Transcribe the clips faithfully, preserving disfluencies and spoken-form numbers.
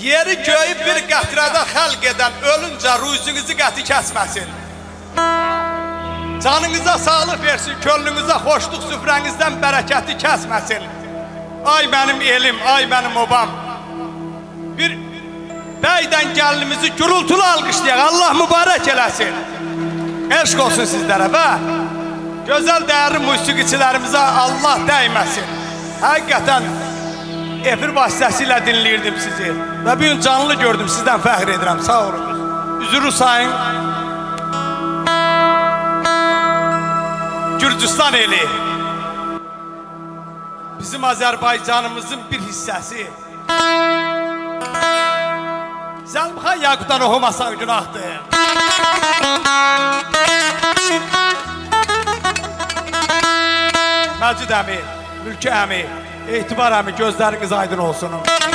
Yeri göyü bir qətrədə xəlq edən ölüncə rüzünüzü qəti kəsməsin. Canınıza sağlıq versin, könlünüzə xoşluq süfrənizdən bərəkəti kəsməsin. Ay mənim elim, ay mənim obam. Bir bəydən gəlinimizi gürültülü alqışlayaq, Allah mübarək eləsin. Eşq olsun sizlərə və gözəl dəyərli musiqiçilərimizə Allah dəyməsin. Həqiqətən efir vasitəsilə dinləyirdim sizi və bugün canlı gördüm, sizdən fəxr edirəm, sağ olunuz. Üzürü sayın. Gürcüstan eli bizim Azərbaycanımızın bir hissəsi. Zəlmxan Yaqutdan oxumasan günahdır. Məcid əmi, Mülki əmi, Etibar əmi, gözləriniz aydın olsun.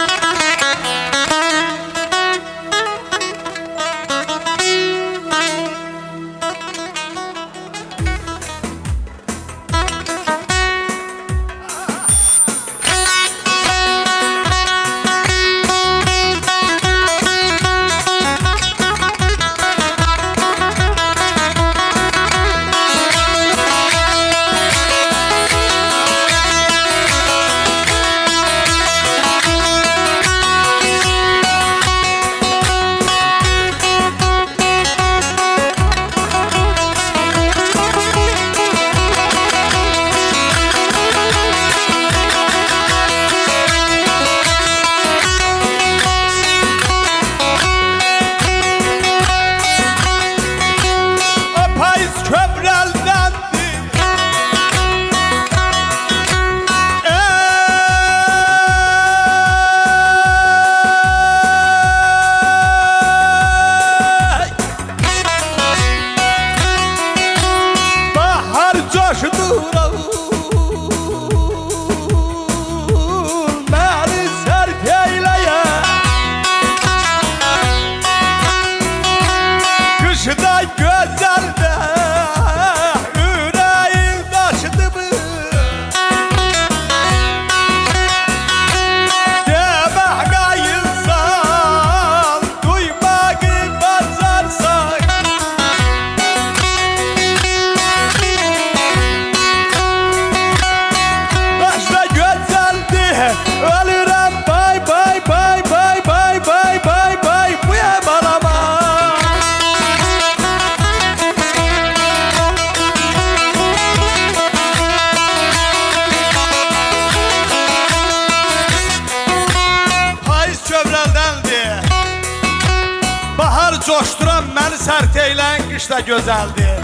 Coşduran məni sərt eylən qış da gözəldir.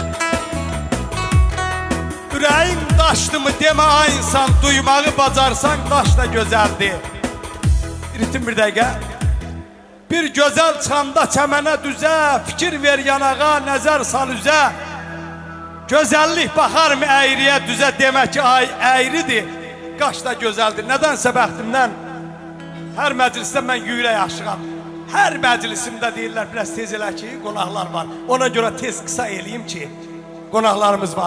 Ürəyin daşdı mı demə ay insan, duymağı bacarsan daş da gözəldir. Ritim bir dəqiqə. Bir gözəl çanda çəmənə düzə, fikir ver yanağa, nəzər sal üzə. Gözəllik baxar mı əyriyə düzə, demək ki ay əyridir, qaş da gözəldir. Nədənsə bəxtimdən hər məclisdə mən yüyürək aşığam. Hər məclisimdə deyirlər, biraz tez elə ki, qonaqlar var. Ona görə tez qısa eləyim ki, qonaqlarımız var.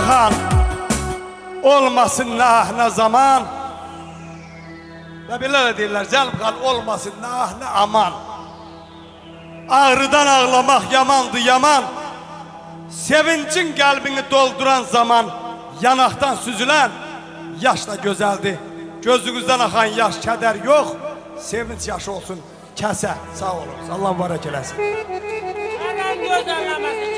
axan olmasın nə ah nə zaman. Və belə də deyirlər, Zəlm xan olmasın nə ah nə aman. Ağrıdan ağlamaq yamandı yaman. Sevincin qəlbini dolduran zaman yanaqdan süzülən yaş da gözəldir. Gözünüzdən axan yaş kədər yox. Sevinç yaşı olsun kəsə. Sağ olun. Allah mübarək eləsin. Sənin göz eləməsin.